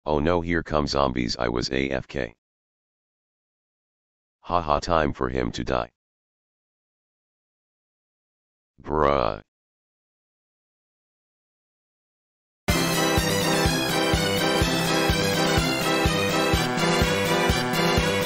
Oh no, here come zombies, I was AFK. Haha, time for him to die. Bruh.